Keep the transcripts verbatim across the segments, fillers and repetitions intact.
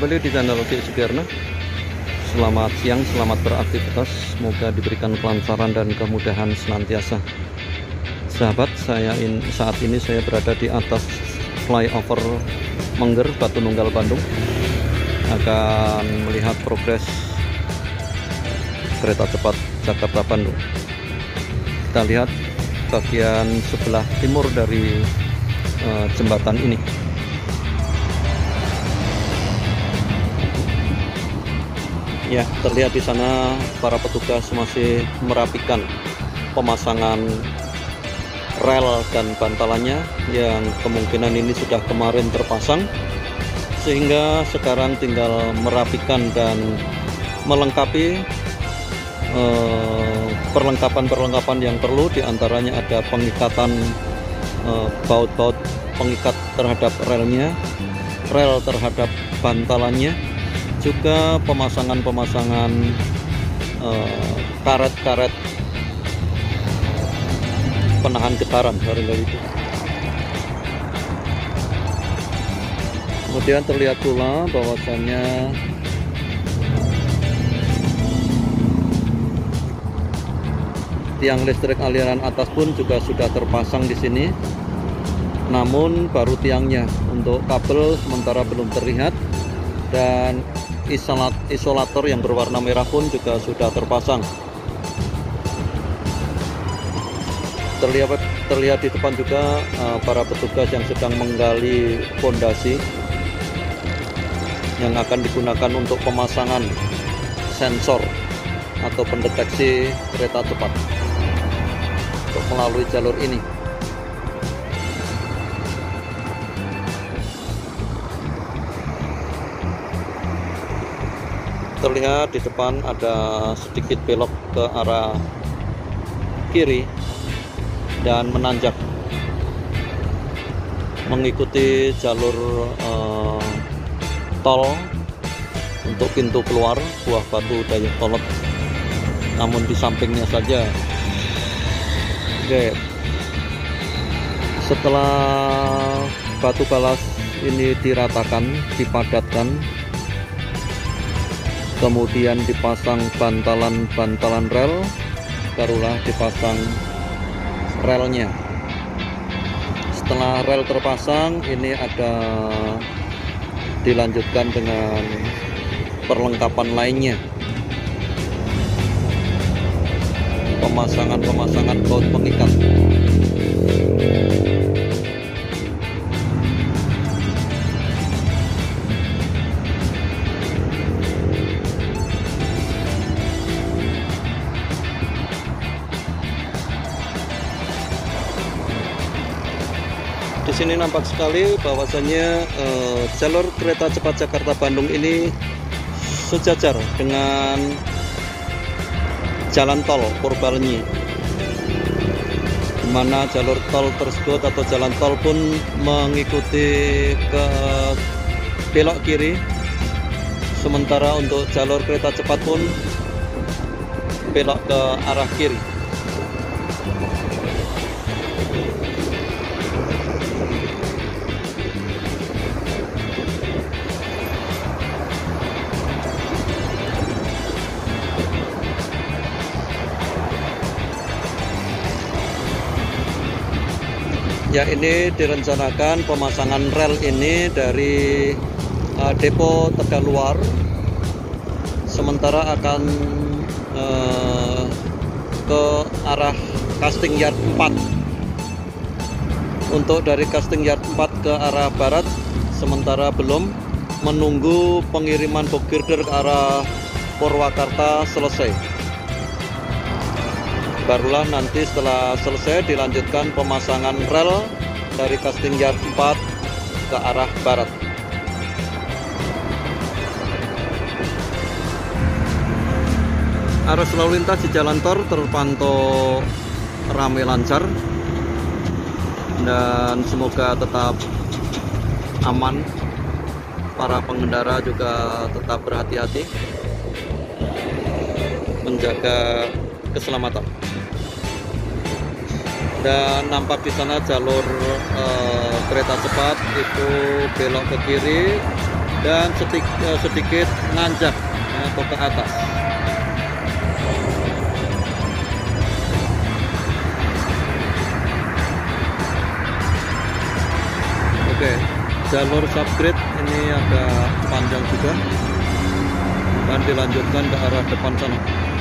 kembali di channel Ki Sugiyarno. Selamat siang, selamat beraktivitas. Semoga diberikan kelancaran dan kemudahan senantiasa. Sahabat, saya in, saat ini saya berada di atas flyover Mengger, Batu Nunggal, Bandung. Akan melihat progres kereta cepat Jakarta Bandung. Kita lihat bagian sebelah timur dari uh, jembatan ini. Ya, terlihat di sana para petugas masih merapikan pemasangan rel dan bantalannya yang kemungkinan ini sudah kemarin terpasang, sehingga sekarang tinggal merapikan dan melengkapi perlengkapan-perlengkapan eh, yang perlu. Diantaranya ada pengikatan eh, baut-baut pengikat terhadap relnya, rel terhadap bantalannya, juga pemasangan-pemasangan karet-karet uh, penahan getaran barangkali itu. Kemudian terlihat pula bahwasannya tiang listrik aliran atas pun juga sudah terpasang di sini, namun baru tiangnya. Untuk kabel sementara belum terlihat, dan isolat, isolator yang berwarna merah pun juga sudah terpasang. Terlihat terlihat di depan juga uh, para petugas yang sedang menggali fondasi yang akan digunakan untuk pemasangan sensor atau pendeteksi kereta cepat untuk melalui jalur ini. Terlihat di depan ada sedikit belok ke arah kiri dan menanjak mengikuti jalur eh, tol untuk pintu keluar Buah Batu Dayakolot, namun di sampingnya saja. Oke, setelah batu balas ini diratakan, dipadatkan, kemudian dipasang bantalan-bantalan rel, barulah dipasang relnya. Setelah rel terpasang, ini ada dilanjutkan dengan perlengkapan lainnya, pemasangan-pemasangan baut pengikat. Di sini nampak sekali bahwasannya eh, jalur kereta cepat Jakarta Bandung ini sejajar dengan jalan tol Purbalenyi, di mana jalur tol tersebut atau jalan tol pun mengikuti ke belok kiri, sementara untuk jalur kereta cepat pun belok ke arah kiri. Ya, ini direncanakan pemasangan rel ini dari uh, depo Tegaluar, sementara akan uh, ke arah casting yard empat. Untuk dari casting yard empat ke arah barat sementara belum, menunggu pengiriman box girder ke arah Purwakarta selesai. Barulah nanti setelah selesai dilanjutkan pemasangan rel dari casting yard empat ke arah barat. Arus lalu lintas di jalan tol terpantau ramai lancar, dan semoga tetap aman. Para pengendara juga tetap berhati-hati menjaga keselamatan. Dan nampak di sana jalur uh, kereta cepat itu belok ke kiri dan sedikit, sedikit nanjak atau ke atas. Oke, jalur subgrade ini agak panjang juga dan dilanjutkan ke arah depan sana.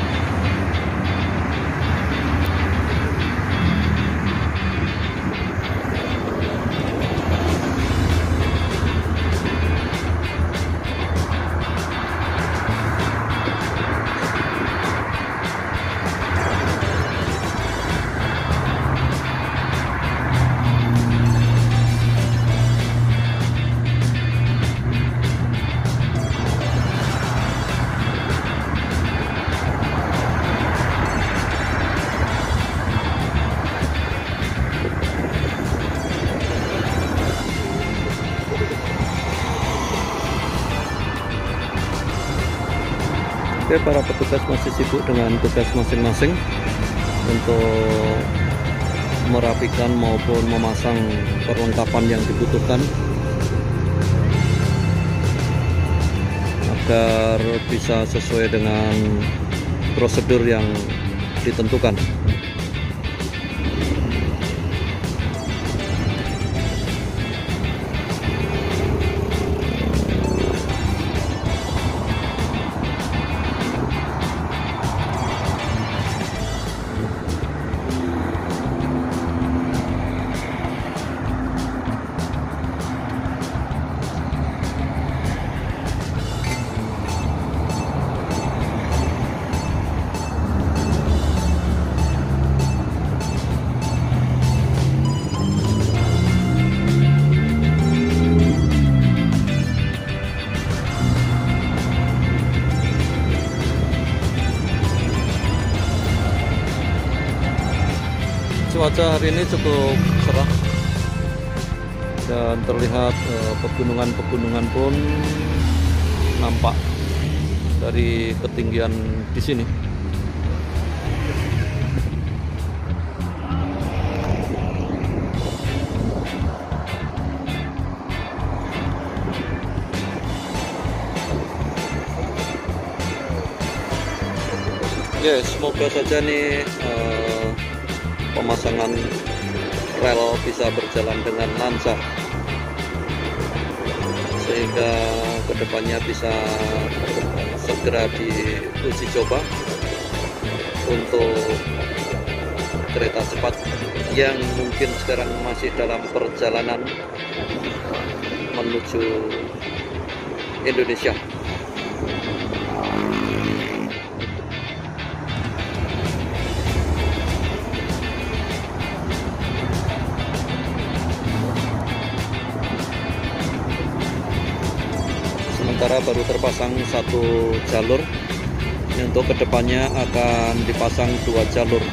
Oke, para petugas masih sibuk dengan tugas masing-masing untuk merapikan maupun memasang perlengkapan yang dibutuhkan agar bisa sesuai dengan prosedur yang ditentukan. Cuaca hari ini cukup cerah dan terlihat pegunungan-pegunungan pun nampak dari ketinggian di sini. Ya, semoga saja nih uh, pemasangan rel bisa berjalan dengan lancar sehingga kedepannya bisa segera diuji coba untuk kereta cepat yang mungkin sekarang masih dalam perjalanan menuju Indonesia. Sementara baru terpasang satu jalur, untuk kedepannya akan dipasang dua jalur.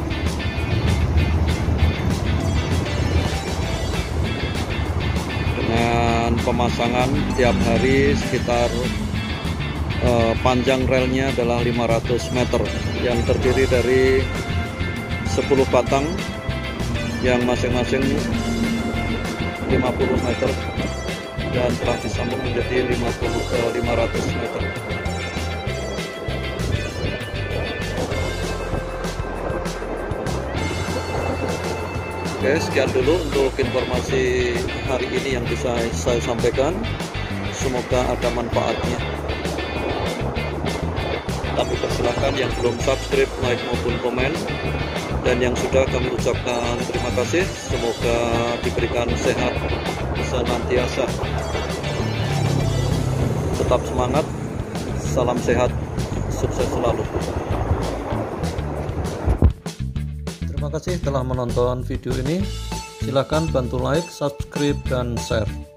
Dengan pemasangan tiap hari sekitar eh, panjang relnya adalah lima ratus meter, yang terdiri dari sepuluh batang yang masing-masing lima puluh meter dan telah disambung menjadi lima puluh ke lima ratus meter. Oke, sekian dulu untuk informasi hari ini yang bisa saya sampaikan. Semoga ada manfaatnya. Kami persilahkan yang belum subscribe, like maupun komen, dan yang sudah kami ucapkan terima kasih. Semoga diberikan sehat senantiasa. Tetap semangat, salam sehat, sukses selalu. Terima kasih telah menonton video ini. Silakan bantu like, subscribe, dan share.